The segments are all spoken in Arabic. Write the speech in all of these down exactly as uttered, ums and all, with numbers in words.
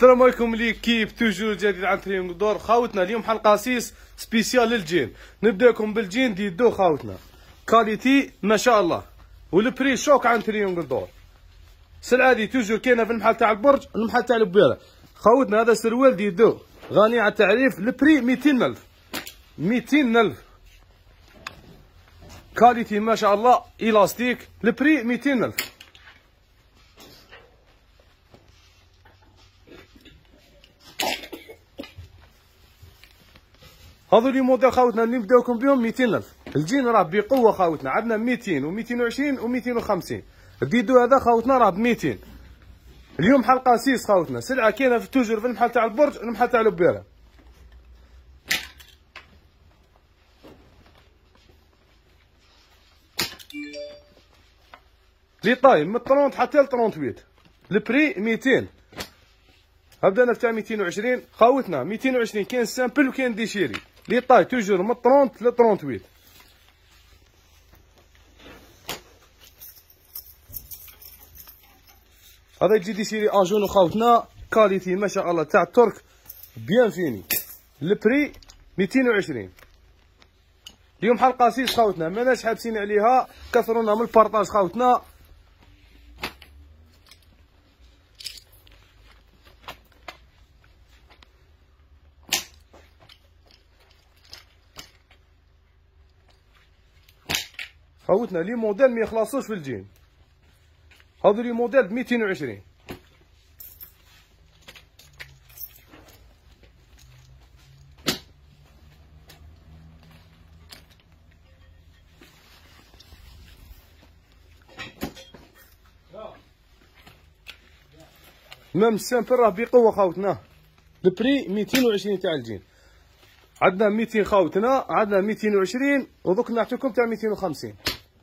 السلام عليكم ليكيب توجور جديد عن ترينغ دور. خاوتنا اليوم حلقه سيس سبيسيال للجين. نبدا لكم بالجين دي دو خاوتنا كاليتي ما شاء الله والبري شوك عن ترينغ دور. السلعه دي توجور كاينه في المحل تاع البرج المحل تاع البويره. خاوتنا هذا سروال دي دو غني على التعريف. البري ميتين ألف ميتين ألف كاليتي ما شاء الله الاستيك. البري ميتين ألف. هذو لي موديل خاوتنا اللي نبداوكم بهم ميتين ألف. الجين راه بقوه خاوتنا، عندنا ميتين و ميتين وعشرين و ميتين وخمسين. الديدو هذا خاوتنا راه ب ميتين. اليوم حلقه سيس خاوتنا، سلعه كاينه في توجور في المحل تاع البرج المحل تاع البيره. لي طاي من ثلاثين حتى ل ثمانية وثلاثين. البري ميتين. بدانا تاع ميتين وعشرين خاوتنا. ميتين وعشرين كاين سامبل وكاين ديشيري. لي طاي توجور من ثلاثين ل ثمانية وثلاثين. هذا يجي ديشيري اجونو خاوتنا كاليتي ما شاء الله تاع الترك بيان فيني. البري ميتين وعشرين. اليوم حلقه سيس خاوتنا ماناش حابسين عليها، كثرونا من البارطاج خاوتنا. خاوتنا لي موديل ما يخلصوش في الجين. هذو لي موديل ب ميتين وعشرين. ميم السامبل راه بقوه خاوتنا. البري ميتين وعشرين تاع الجين. عندنا ميتين خاوتنا، عندنا ميتين وعشرين ودوك نعطيكم تاع ميتين وخمسين.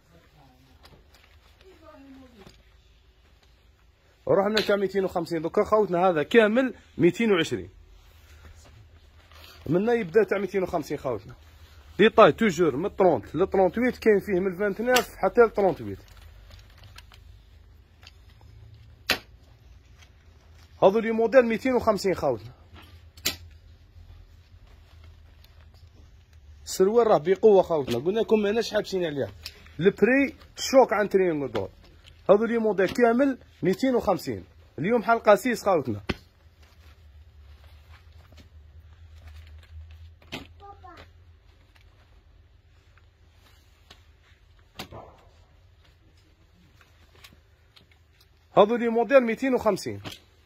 رحنا تاع ميتين وخمسين دوكا خاوتنا. هذا كامل ميتين وعشرين. منا يبدا تاع ميتين وخمسين خاوتنا. لي طاي توجور من ثلاثين ل ثمانية وثلاثين، كاين فيه من تسعة وعشرين حتى ل ثمانية وثلاثين. هذو لي موديل ميتين وخمسين خاوتنا. السروال راه بقوه خاوتنا، قلنا لكم ماناش حابسين عليها. البري شوك عن ترينغ دور. هذو لي موديل كامل ميتين وخمسين. اليوم حلقه سيس خاوتنا. هذو لي موديل ميتين وخمسين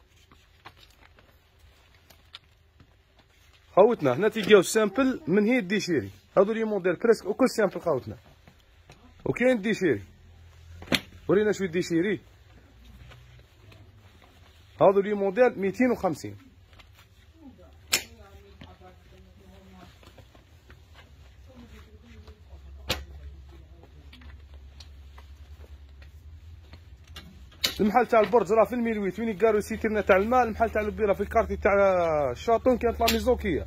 خاوتنا. هنا تلقاو السامبل من هي الديشيري. هذو لي موديل بريسك وكل سامبل خاوتنا. وكاين ديشيري. ورينا شويه ديشيري. هذو لي موديل ميتين وخمسين. المحل تاع البرج راه في الميلويت وين يقارو سيتيرنا تاع الماء. المحل تاع البيره في الكارتي تاع الشاطون كانت لا ميزوكيه.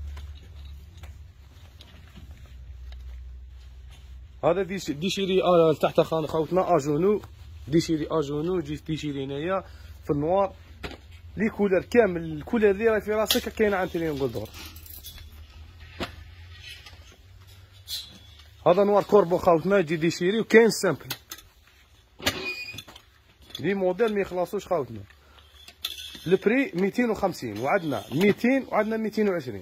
هذا ديش ديشيري آه تحت خان خوتنا اجونو. ديشيري اجونو جي ديشيري هنايا في النوار. لي كولر كامل. الكولر اللي راهي في راسك كاينه عند ترينغ دور. هذا نوار كوربو خاوتنا يجي ديشيري وكاين سامبل. لي موديل ما يخلصوش خاوتنا. البري ميتين وخمسين وعندنا ميتين وعندنا ميتين وعشرين.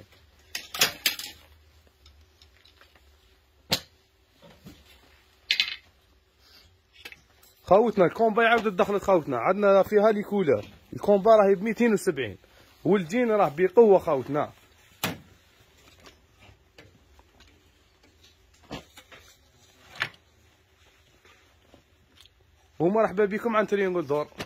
خاوتنا الكومبا يعاود دخلت خاوتنا. عندنا فيها لي كولر. الكومبا راهي ب ميتين وسبعين والجين راه بقوه خاوتنا. ومرحبا بكم عن ترينغ دور.